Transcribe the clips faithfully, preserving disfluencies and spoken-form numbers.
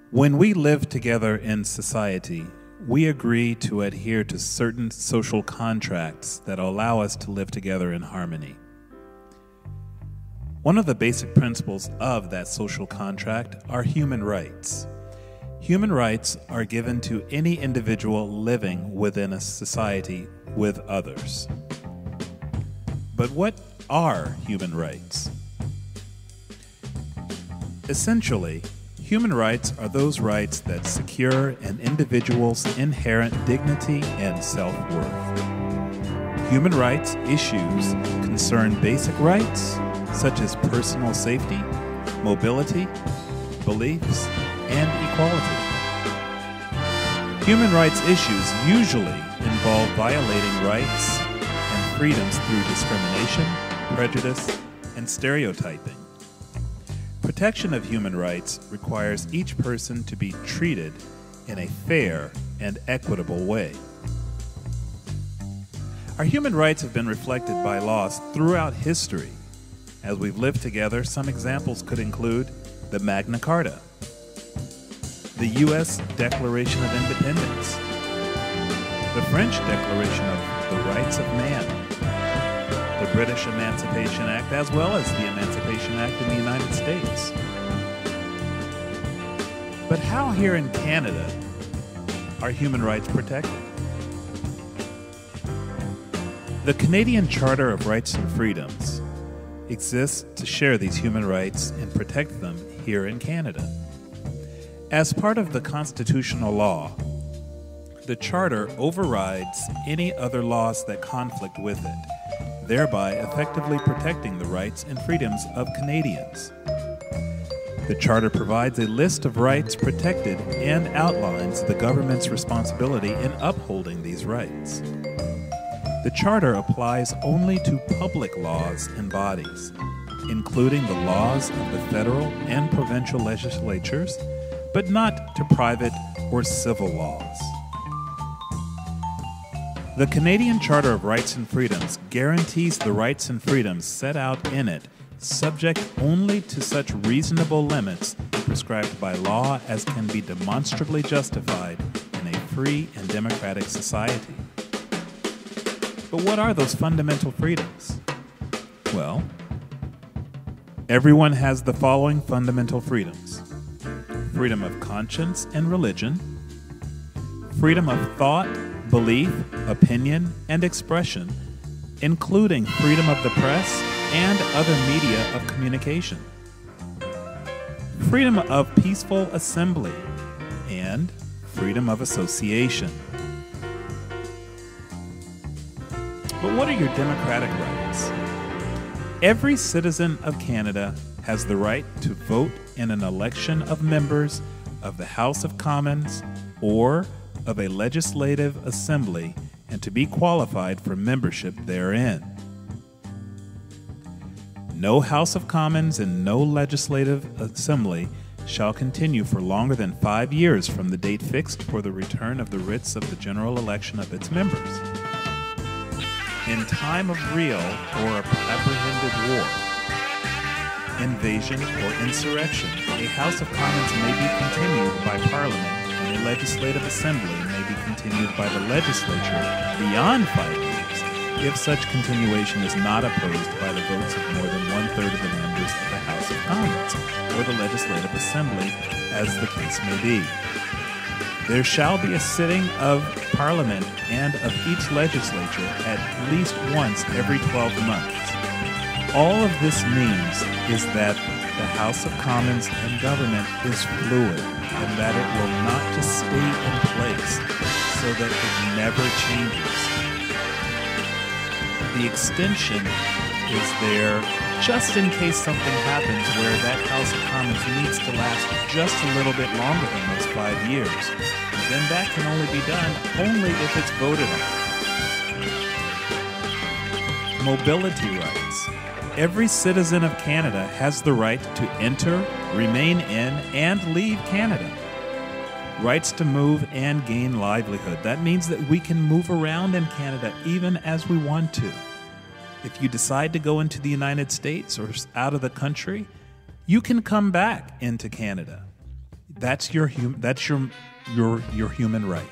When we live together in society, we agree to adhere to certain social contracts that allow us to live together in harmony. One of the basic principles of that social contract are human rights. Human rights are given to any individual living within a society with others. But what are human rights? Essentially, human rights are those rights that secure an individual's inherent dignity and self-worth. Human rights issues concern basic rights such as personal safety, mobility, beliefs, and equality. Human rights issues usually involve violating rights and freedoms through discrimination, prejudice, and stereotyping. Protection of human rights requires each person to be treated in a fair and equitable way. Our human rights have been reflected by laws throughout history. As we've lived together, some examples could include the Magna Carta, the U S Declaration of Independence, the French Declaration of the Rights of Man, the British Emancipation Act, as well as the Emancipation Act in the United States. But how here in Canada are human rights protected? The Canadian Charter of Rights and Freedoms exists to share these human rights and protect them here in Canada. As part of the constitutional law, the Charter overrides any other laws that conflict with it, thereby effectively protecting the rights and freedoms of Canadians. The Charter provides a list of rights protected and outlines the government's responsibility in upholding these rights. The Charter applies only to public laws and bodies, including the laws of the federal and provincial legislatures, but not to private or civil laws. The Canadian Charter of Rights and Freedoms guarantees the rights and freedoms set out in it, subject only to such reasonable limits prescribed by law as can be demonstrably justified in a free and democratic society. But what are those fundamental freedoms? Well, everyone has the following fundamental freedoms: freedom of conscience and religion, freedom of thought, belief, opinion, and expression, including freedom of the press and other media of communication, freedom of peaceful assembly, and freedom of association. But what are your democratic rights? Every citizen of Canada has the right to vote in an election of members of the House of Commons or of a legislative assembly and to be qualified for membership therein. No House of Commons and no legislative assembly shall continue for longer than five years from the date fixed for the return of the writs of the general election of its members. In time of real or apprehended war, invasion, or insurrection, a House of Commons may be continued by Parliament and a legislative assembly may be continued by the legislature beyond five years if such continuation is not opposed by the votes of more than one-third of the members of the House of Commons or the legislative assembly, as the case may be. There shall be a sitting of Parliament and of each legislature at least once every twelve months. All of this means is that the House of Commons and government is fluid and that it will not just stay in place so that it never changes. The extension is there just in case something happens where that House of Commons needs to last just a little bit longer than those five years. Then that can only be done only if it's voted on. Mobility rights. Every citizen of Canada has the right to enter, remain in, and leave Canada. Rights to move and gain livelihood. That means that we can move around in Canada even as we want to. If you decide to go into the United States or out of the country, you can come back into Canada. That's your hum- that's your your your human right.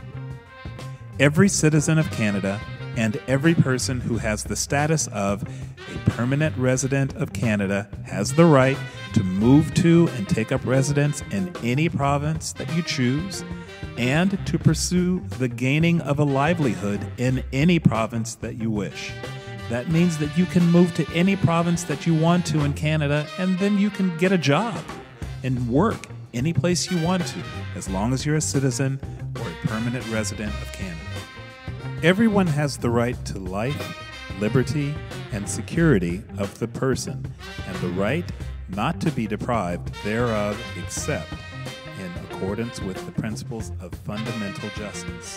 Every citizen of Canada and every person who has the status of a permanent resident of Canada has the right to move to and take up residence in any province that you choose, and to pursue the gaining of a livelihood in any province that you wish. That means that you can move to any province that you want to in Canada, and then you can get a job and work any place you want to, as long as you're a citizen or a permanent resident of Canada. Everyone has the right to life, liberty, and security of the person, and the right not to be deprived thereof except in accordance with the principles of fundamental justice.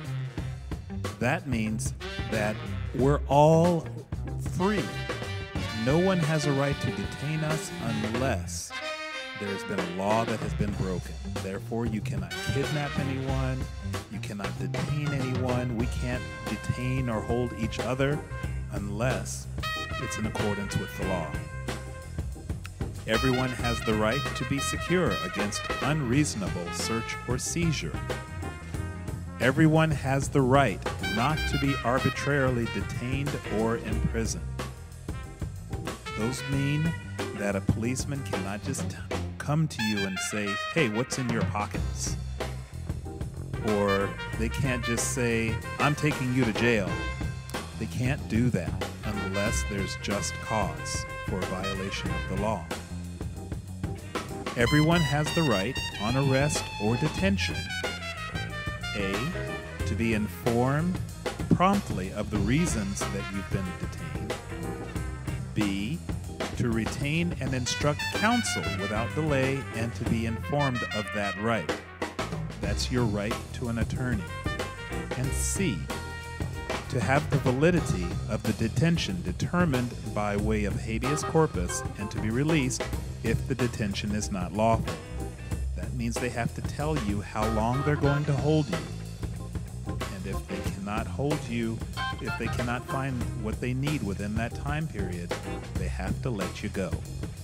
That means that we're all free. No one has a right to detain us unless there's been a law that has been broken. Therefore, you cannot kidnap anyone, you cannot detain anyone, we can't detain or hold each other unless it's in accordance with the law. Everyone has the right to be secure against unreasonable search or seizure. Everyone has the right not to be arbitrarily detained or imprisoned. Those mean that a policeman cannot just come to you and say, hey, what's in your pockets? Or they can't just say, I'm taking you to jail. They can't do that unless there's just cause for a violation of the law. Everyone has the right on arrest or detention. A, to be informed promptly of the reasons that you've been detained. B, to retain and instruct counsel without delay and to be informed of that right. That's your right to an attorney. And C, to have the validity of the detention determined by way of habeas corpus and to be released if the detention is not lawful. That means they have to tell you how long they're going to hold you. And if they cannot hold you, if they cannot find what they need within that time period, they have to let you go.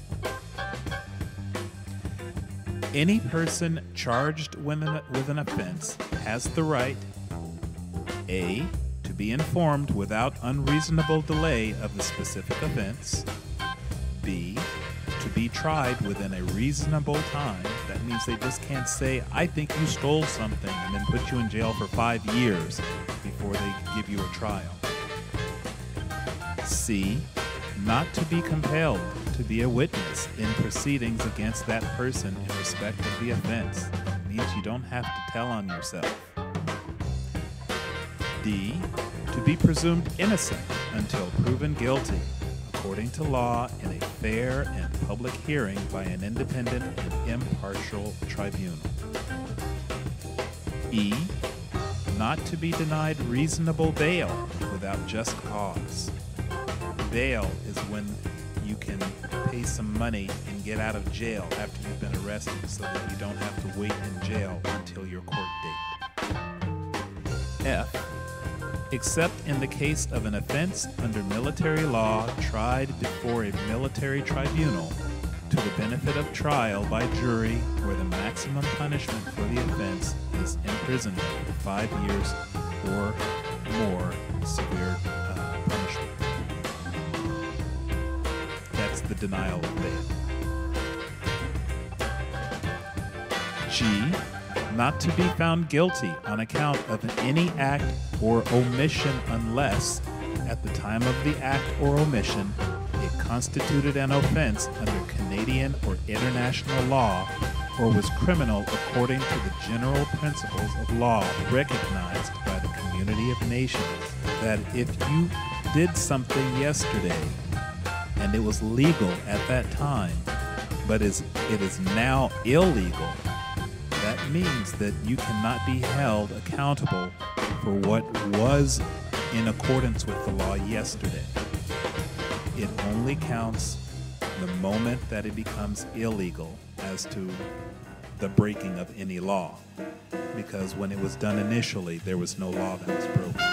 Any person charged with an, with an offense has the right, A, to be informed without unreasonable delay of the specific offense, B, to be tried within a reasonable time. That means they just can't say, I think you stole something, and then put you in jail for five years before they give you a trial. C, not to be compelled to be a witness in proceedings against that person in respect of the offense. It means you don't have to tell on yourself. D, to be presumed innocent until proven guilty, according to law, in a fair and public hearing by an independent and impartial tribunal. E, not to be denied reasonable bail without just cause. Bail is when you can pay some money and get out of jail after you've been arrested so that you don't have to wait in jail until your court date. F, except in the case of an offense under military law tried before a military tribunal to the benefit of trial by jury where the maximum punishment for the offense is imprisonment for five years or more severe uh, punishment. That's the denial of bail. G, not to be found guilty on account of any act or omission unless, at the time of the act or omission, it constituted an offense under Canadian or international law or was criminal according to the general principles of law recognized by the community of nations. That if you did something yesterday and it was legal at that time, but is it is now illegal, that means that you cannot be held accountable for what was in accordance with the law yesterday. It only counts the moment that it becomes illegal as to the breaking of any law, because when it was done initially, there was no law that was broken.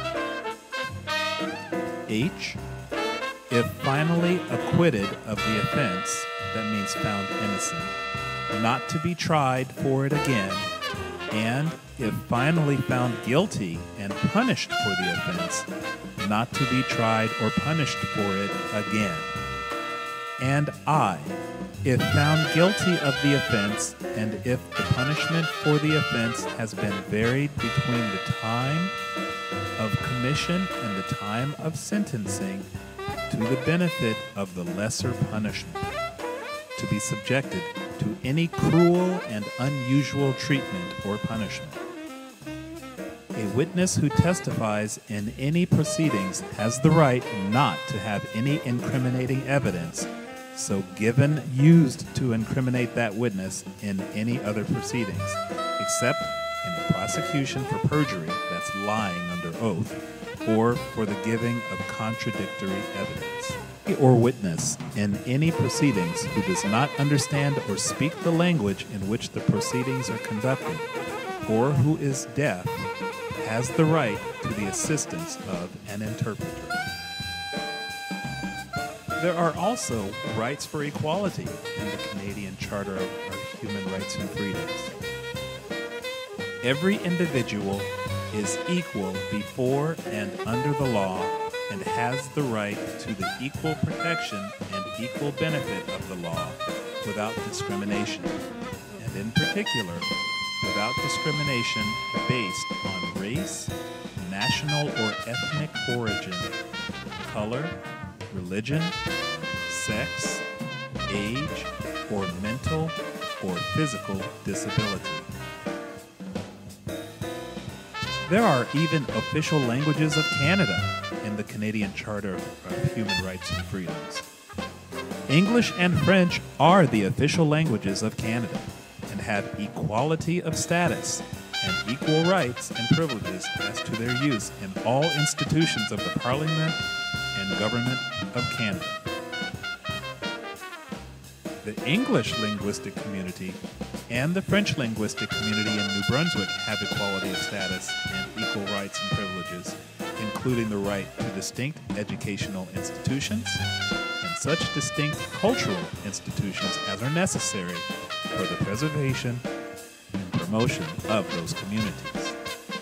H, if finally acquitted of the offense, that means found innocent, not to be tried for it again, and if finally found guilty and punished for the offense, not to be tried or punished for it again. And I, if found guilty of the offense, and if the punishment for the offense has been varied between the time of commission and the time of sentencing, to the benefit of the lesser punishment, to be subjected to any cruel and unusual treatment or punishment. A witness who testifies in any proceedings has the right not to have any incriminating evidence so given used to incriminate that witness in any other proceedings, except in a prosecution for perjury, that's lying under oath, or for the giving of contradictory evidence. Or witness in any proceedings who does not understand or speak the language in which the proceedings are conducted, or who is deaf, has the right to the assistance of an interpreter. There are also rights for equality in the Canadian Charter of Human Rights and Freedoms. Every individual is equal before and under the law and has the right to the equal protection and equal benefit of the law without discrimination, and in particular, without discrimination based on race, national or ethnic origin, color, religion, sex, age, or mental or physical disability. There are even official languages of Canada in the Canadian Charter of Human Rights and Freedoms. English and French are the official languages of Canada and have equality of status and equal rights and privileges as to their use in all institutions of the Parliament and Government of Canada. The English linguistic community and the French linguistic community in New Brunswick have equality of status and equal rights and privileges, including the right to distinct educational institutions and such distinct cultural institutions as are necessary for the preservation and promotion of those communities.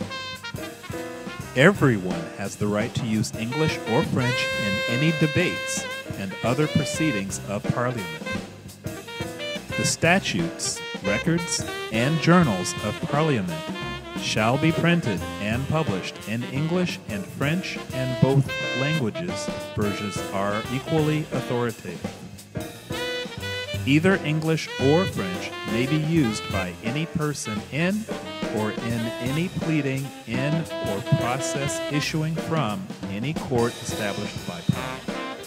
Everyone has the right to use English or French in any debates and other proceedings of Parliament. The statutes, records, and journals of Parliament shall be printed and published in English and French, and both languages versions are equally authoritative. Either English or French may be used by any person in or in any pleading in or process issuing from any court established by Parliament.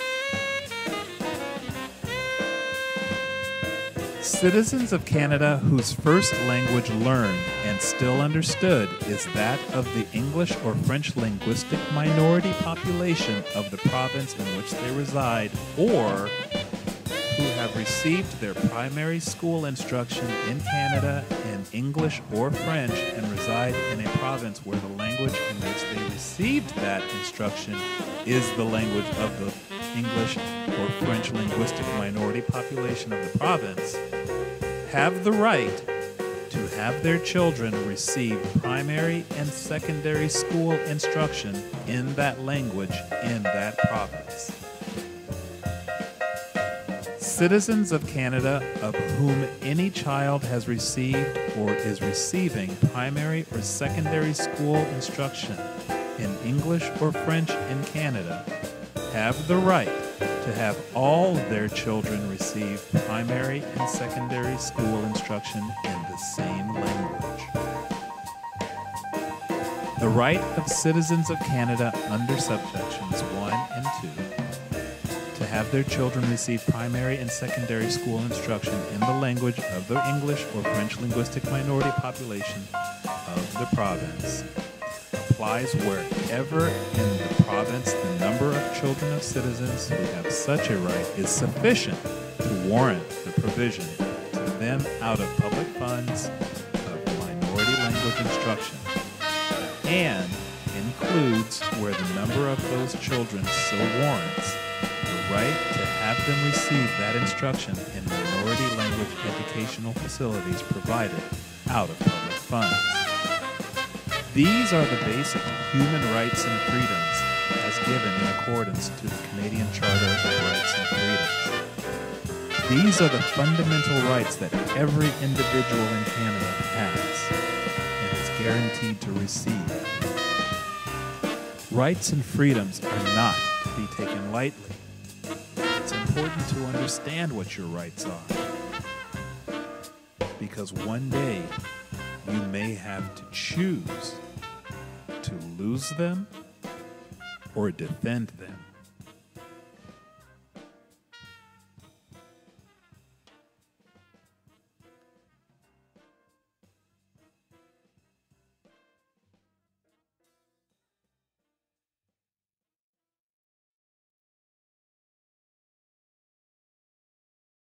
Citizens of Canada whose first language learned and still understood is that of the English or French linguistic minority population of the province in which they reside, or who have received their primary school instruction in Canada in English or French and reside in a province where the language in which they received that instruction is the language of the English or French linguistic minority population of the province, have the right to have their children receive primary and secondary school instruction in that language in that province. Citizens of Canada of whom any child has received or is receiving primary or secondary school instruction in English or French in Canada have the right to have all their children receive primary and secondary school instruction in the same language. The right of citizens of Canada under subsections one and two to have their children receive primary and secondary school instruction in the language of the English or French linguistic minority population of the province applies wherever in the province the number of children of citizens who have such a right is sufficient to warrant the provision to them out of public funds of minority language instruction, and includes where the number of those children so warrants the right to have them receive that instruction in minority language public educational facilities provided out of public funds. These are the basic human rights and freedoms as given in accordance to the Canadian Charter of Rights and Freedoms. These are the fundamental rights that every individual in Canada has and is guaranteed to receive. Rights and freedoms are not to be taken lightly. It's important to understand what your rights are, because one day you may have to choose to lose them or defend them.